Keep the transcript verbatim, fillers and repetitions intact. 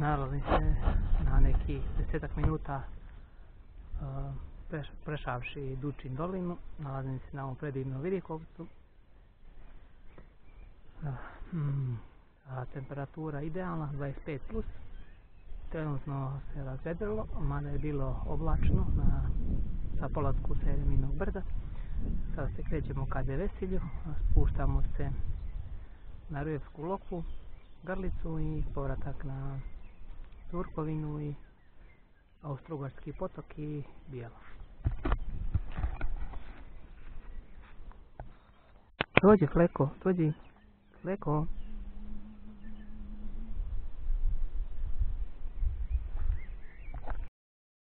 nalazi se na nekih desetak minuta prešavši Dučin dolinu. Nalazim se na ovom predivnom vidikovcu. Temperatura idealna, dvadeset pet plus. Trenutno se razvedrilo, mada je bilo oblačno na, sa polasku sa Jereminog brda. Sada se krećemo ka Devesilju, spuštamo se na Rujevsku Lokvu, Grlicu i povratak na Turkovinu i Austrougarski potok i Bijelo. Dođi Fleko, dođi Fleko.